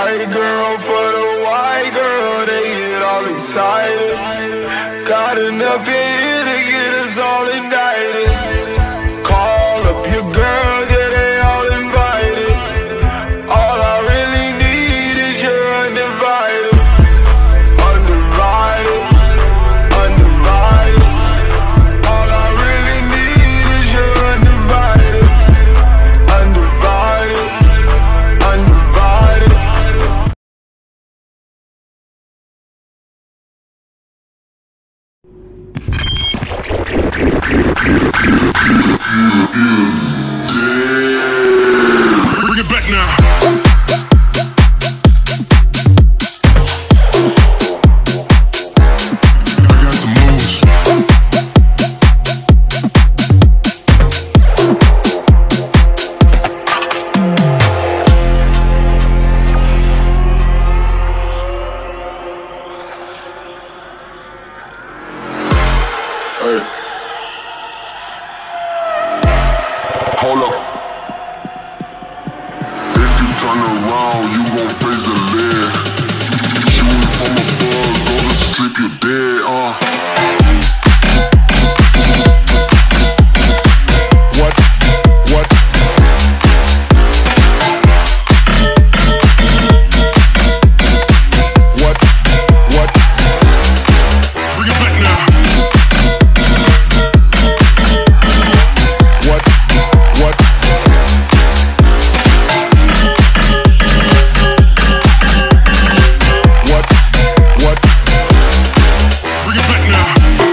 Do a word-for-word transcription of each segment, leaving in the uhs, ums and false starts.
white girl, for the white girl, they get all excited. Got enough in here to get us all indicted. Call up your girls, yeah, they all invited. All I really need is your undivided, undivided, undivided. All I really need is your undivided, undivided, undivided. Bring it back now. Hold up. If you turn around, you gon' face the lead. Shooting from above, go to sleep, you dead, uh. What? What? What? What? Bring it back now. What? What? What? What? Bring it back now.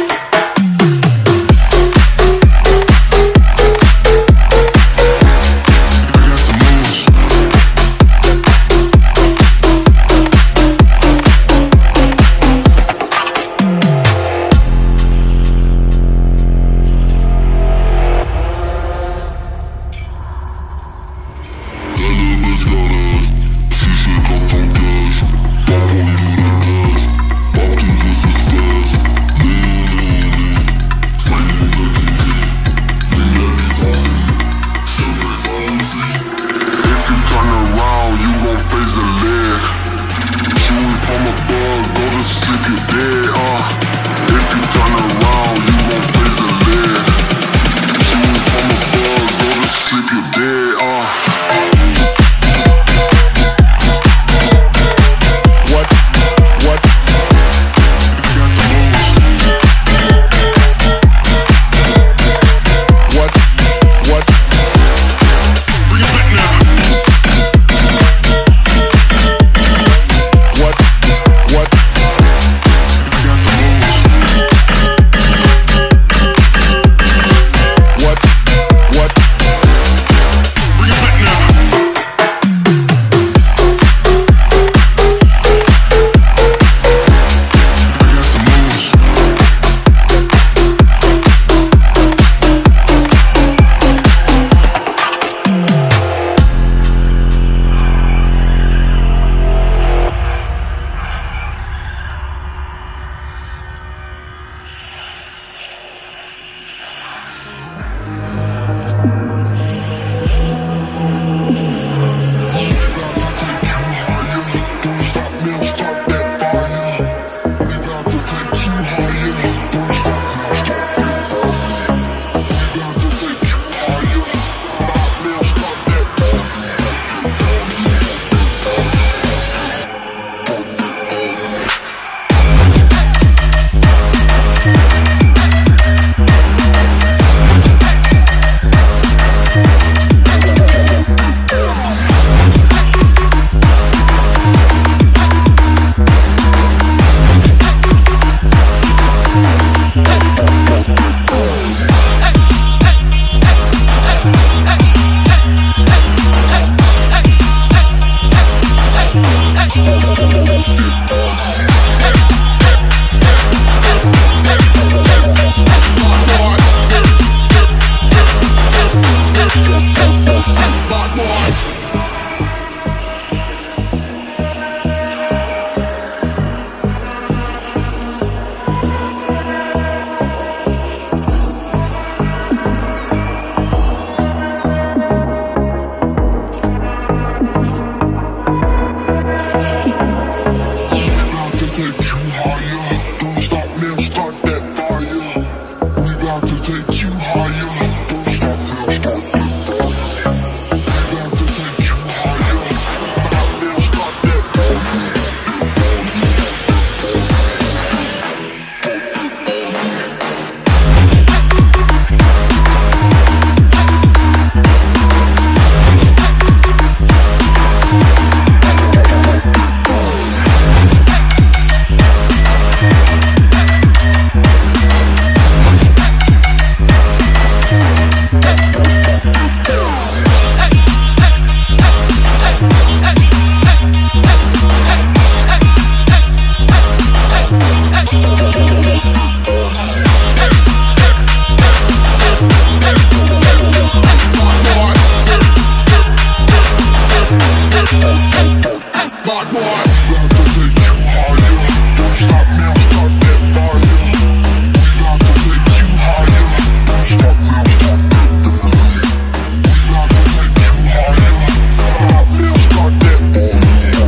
Bad boy. About to take you higher. Don't stop now, start that fire. About to take you higher. Don't stop now, start that burning. About to take you higher. Stop now, start that burning.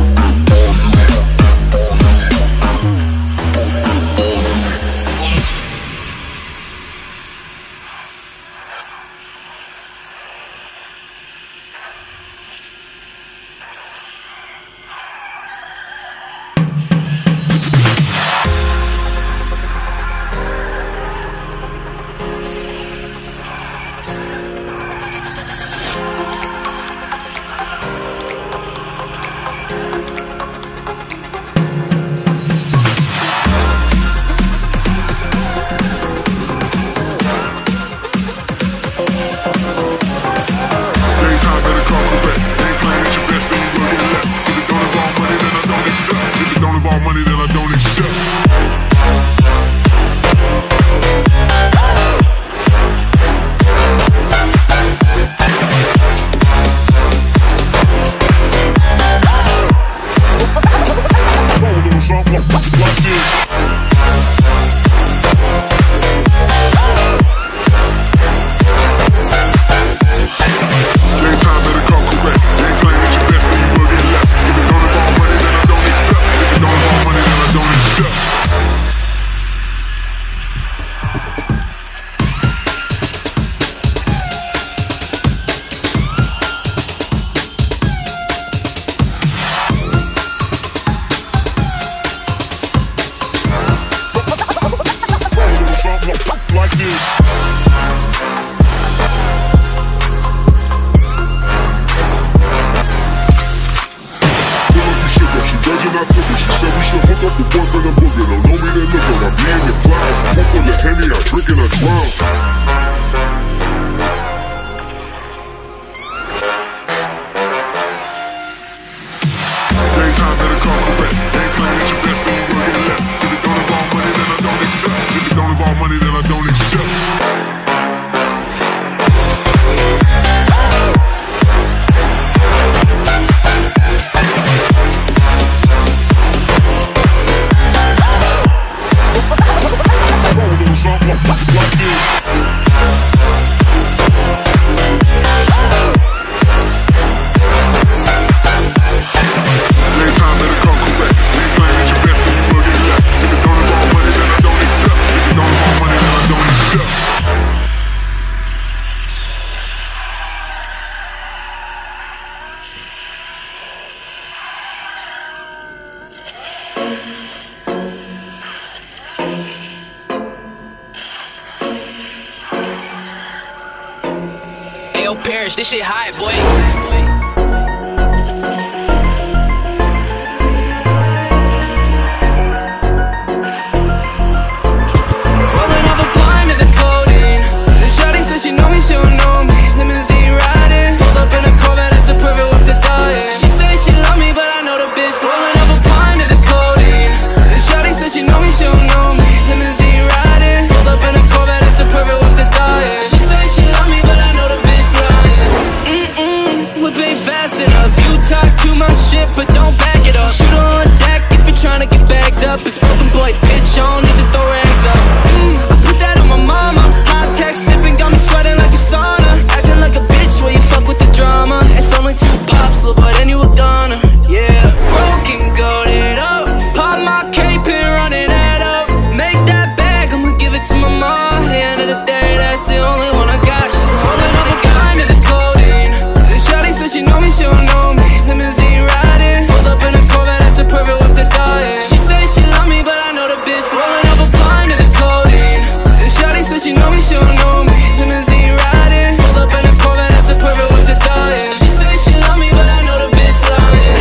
Money that I don't accept. Like this. I took it. She said we should hook up the boyfriend and booger. Don't know me, that look up. I be in the clouds. Pool full of Henny, I drink and I drown. Daytime better come correct. Ain't playing at your best and you will get left. If it don't involve money, then I don't accept. If it don't involve money, then I don't accept. Like this. Yo, Parrish, this shit hot, boy. Rolling up a blind to the codeine. The shawty said she know me, she don't know me. Limousine riding, pulled up in a Corvette, that's a perfect with the dying. She say she love me, but I know the bitch. Rolling up a blind to the codeine. The shawty said she know me, she don't know me. Limousine riding, pulled up in a Corvette, that's a perfect with the dying. She say she love me, but I know the bitch lying. Mm-mm, whip ain't fast enough. You talk too much shit, but don't back it up. Shoot her on deck if you're trying to get bagged up. It's broken boy, bitch, I don't need to throw rags up. Mm, I put that on my mama. High tech sipping, got me sweating like a sauna. Acting like a bitch where you fuck with the drama. It's only two pops, little boy, then you a goner. Yeah, broken, goated up. Pop my cape and run it head up. Make that bag, I'ma give it to my mom. At the end of the day, that's the only one I got. She's holding up a gun in the codeine. The shawty said she know me, she don't know me. Limousine riding, pulled up in a Corvette, that's a perfect with the dying. She say she love me, but I know the bitch. Rolling up a climb to the codeine. The shawty said she know me, she don't know me. Limousine riding, pulled up in a Corvette, that's a perfect with the dying. She say she love me, but I know the bitch lying.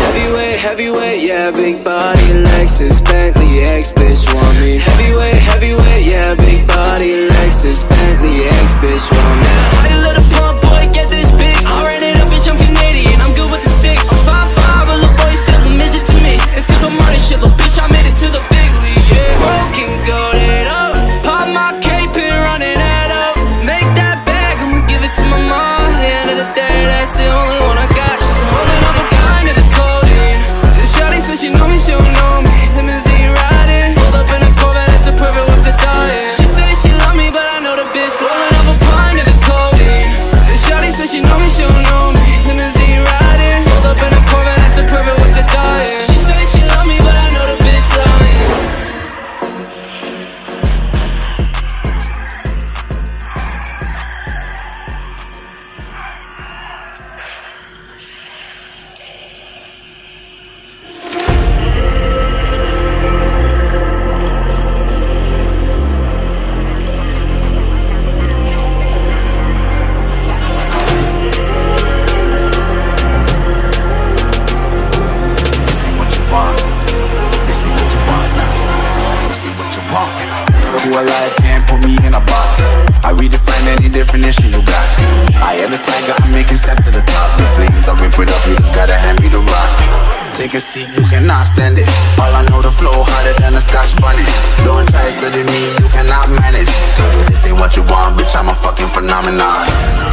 life, can't put me in a box. I redefine any definition you got. I am the tiger, I'm making steps to the top. The flames, I whip it up, you just gotta hand me the rock. Take a seat, you cannot stand it. All I know, the flow harder than a Scotch bonnet. Don't try study me, you cannot manage. This ain't what you want, bitch, I'm a fucking phenomenon.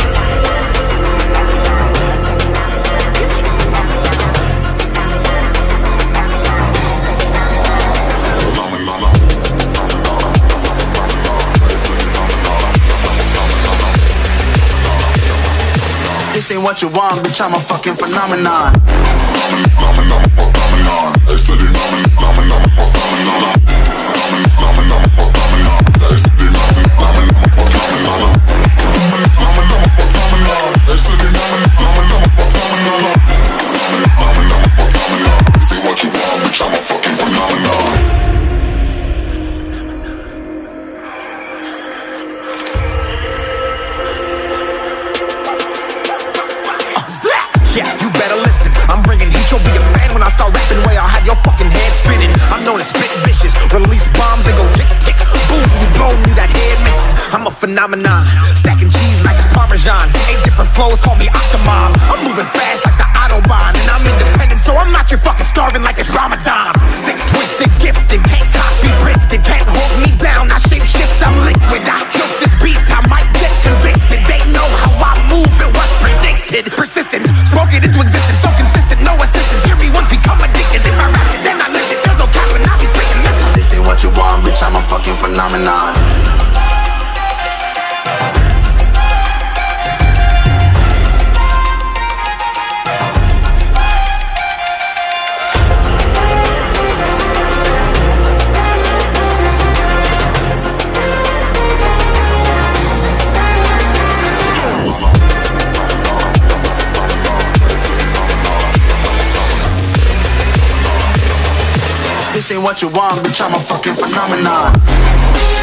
This ain't what you want, bitch, I'm a fucking phenomenon. Phenomenon, phenomenon. I said it, phenomenon, phenomenon. Phenomenon, phenomenon. I said it, phenomenon, phenomenon. Phenomenon, phenomenon. I said it, phenomenon, phenomenon. Phenomenon, phenomenon. This ain't what you want, bitch, I'm a fucking phenomenon. Yeah, you better listen. I'm bringing heat, you'll be a fan when I start rapping. Way I'll have your fucking head spinning. I'm known as spit vicious, release bombs and go tick tick. Boom, you blow me, that head missing. I'm a phenomenon, stacking cheese like it's Parmesan. Eight different flows, call me Octomom. I'm moving fast like the Autobahn, and I'm independent, so I'm not your fucking starving like it's Ramadan. Sick, twisted, gifted, can't copy, printed, can't hold me down. I shape shift, I'm liquid. I killed this beat, I might get convicted. They know how I move, it was predicted. Persistent, spoke it into existence, so consistent, no assistance. Hear me once, become addicted. If I rap it, then I live it. There's no cap and I'll be speaking. Listen. This ain't what you want, bitch, I'm a fucking phenomenon. This ain't what you want, bitch, I'm a fucking phenomenon.